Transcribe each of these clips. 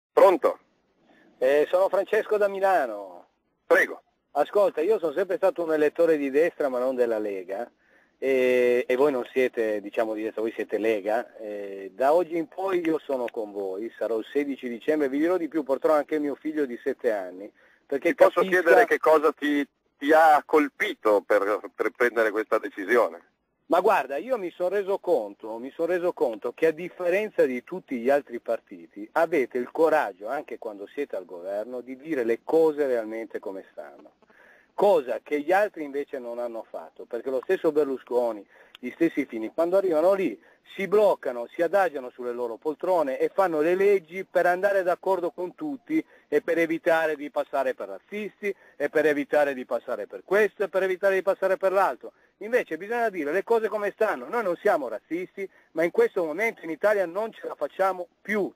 Pronto? Sono Francesco da Milano. Prego. Ascolta, io sono sempre stato un elettore di destra ma non della Lega e voi non siete, diciamo, di destra, voi siete Lega. Da oggi in poi io sono con voi, sarò il 16 dicembre, vi dirò di più, porterò anche mio figlio di 7 anni. Perché Ti posso chiedere che cosa ti ha colpito per prendere questa decisione? Ma guarda, io mi sono reso conto che a differenza di tutti gli altri partiti avete il coraggio, anche quando siete al governo, di dire le cose realmente come stanno. Cosa che gli altri invece non hanno fatto, perché lo stesso Berlusconi, gli stessi Fini, quando arrivano lì si bloccano, si adagiano sulle loro poltrone e fanno le leggi per andare d'accordo con tutti e per evitare di passare per razzisti e per evitare di passare per questo e per evitare di passare per l'altro. Invece bisogna dire le cose come stanno, noi non siamo razzisti, ma in questo momento in Italia non ce la facciamo più,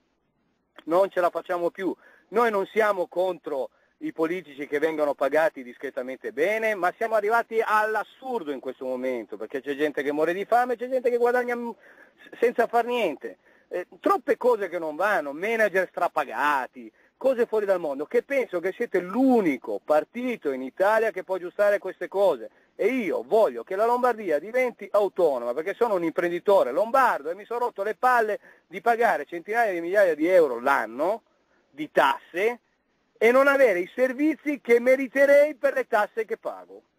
noi non siamo contro i politici che vengono pagati discretamente bene, ma siamo arrivati all'assurdo in questo momento, perché c'è gente che muore di fame, c'è gente che guadagna senza far niente, troppe cose che non vanno, manager strapagati, cose fuori dal mondo, che penso che siete l'unico partito in Italia che può aggiustare queste cose. E io voglio che la Lombardia diventi autonoma, perché sono un imprenditore lombardo e mi sono rotto le palle di pagare centinaia di migliaia di euro l'anno di tasse e non avere i servizi che meriterei per le tasse che pago.